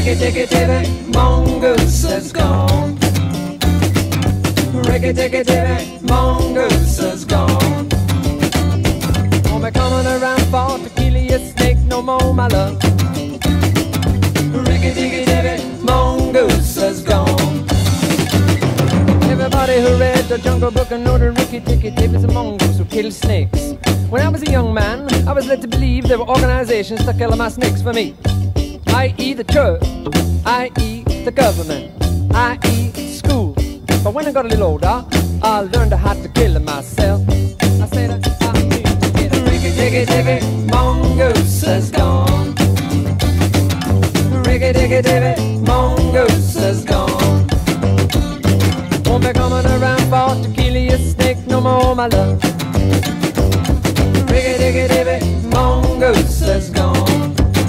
Rickety-tickety-tippy, mongoose is gone. Rickety-tickety-tippy, mongoose is gone. Won't be coming around for to kill you, snake no more, my love. Rickety-tickety-tippy, mongoose is gone. Everybody who read the Jungle Book and know the rickety-tickety-tip is a mongoose who kills snakes. When I was a young man, I was led to believe there were organizations to kill my snakes for me. I.e. the church, I.e. the government, I.e. school. But when I got a little older, I learned how to kill myself. I said I need to get a rickety-tickety-tippy, mongoose is gone. Rickety-tickety-tippy, mongoose is gone. Won't be coming around for to kill you, snake no more, my love. Rickety-tickety-tippy, mongoose is gone.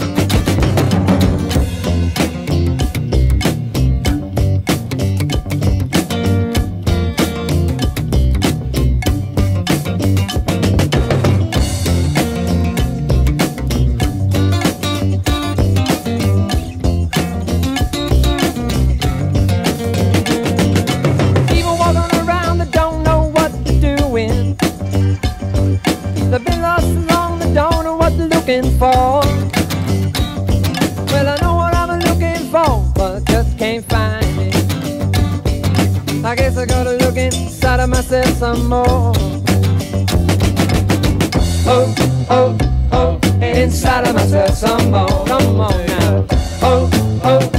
They've been lost along, they don't know what they're looking for. Well, I know what I'm looking for, but I just can't find it. I guess I gotta look inside of myself some more. Oh, oh, oh, inside of myself some more. Come on now. Oh, oh.